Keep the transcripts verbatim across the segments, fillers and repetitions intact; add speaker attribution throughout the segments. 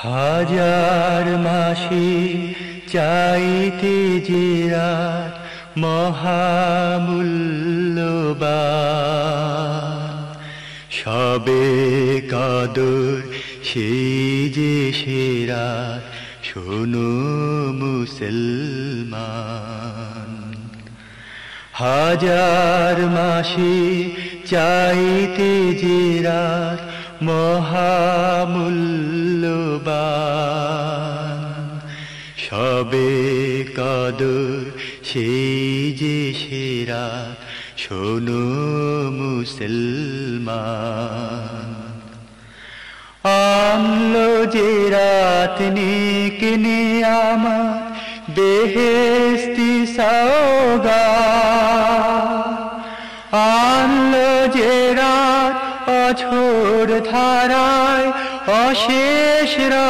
Speaker 1: হাজার মাসি চাইতে যে রাত মহামূল্যবান, সবে কদর সেই যে সে রাত, শোনো মুসলমান। হাজার মাসি চাইতে যে রাত মহামূল্যবান, সবে কদর সেই যে সে রাত, শোনো মুসলমান। আনলো যে রাত নিকনে আমার বেহেশতি সওগাত, আনলো যে রাত অঝোর ধারায় অশেষ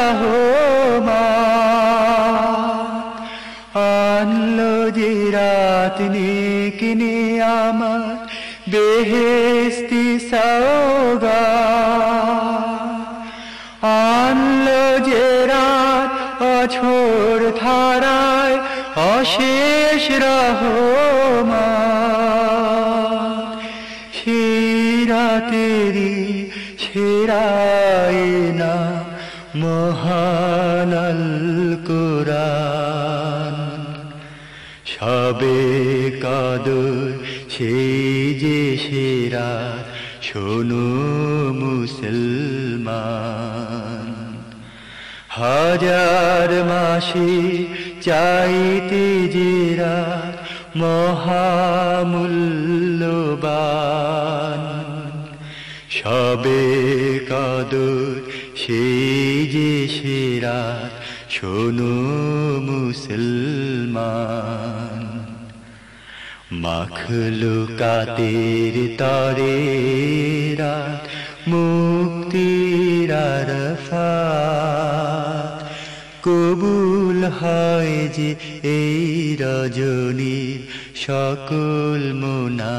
Speaker 1: রহমত, আনলো যে রাত নিকনে আমার বেহেশতি সওগাত, আনলো যে রাত অঝোর ধারায় অশেষ রহমত। সেই রাতেরই সেরায় না মহান আল কোরআন, সবে কদর সেই যে সে রাত, শোনো মুসলমান। হাজার মাসি চাইতে যে রাত মহামূল্যবান, সবে কদর সেই যে সে রাত, শোনো মুসলমান। মাখলুকাতের তরে রাত মুক্তির আরাফাত, কবুল হয় যে এই রজনীর সকল মোনা